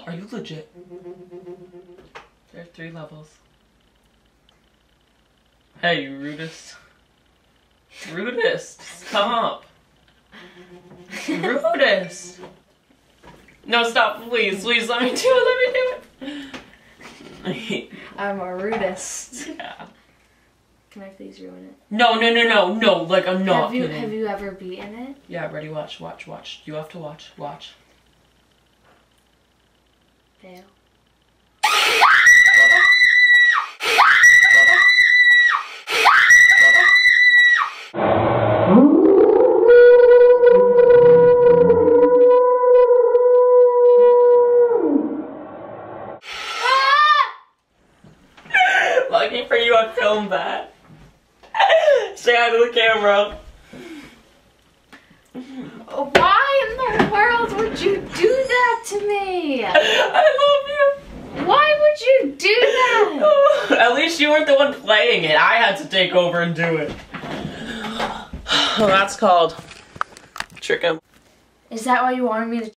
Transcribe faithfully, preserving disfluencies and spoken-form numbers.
Are you legit? There are three levels. Hey, you rudest. Rudest, come up. Rudest. No, stop, please, please, let me do it, let me do it. I'm a rudest. Yeah. Can I please ruin it? No, no, no, no, no, like I'm not Have you, kidding. have you ever beaten it? Yeah, ready, watch, watch, watch. You have to watch, watch. Fail. Lucky for you, I filmed that. Say hi to the camera. Why in the world would you do that to me? I love you. Why would you do that? At least you weren't the one playing it. I had to take over and do it. Well, that's called trick 'em. Is that why you wanted me to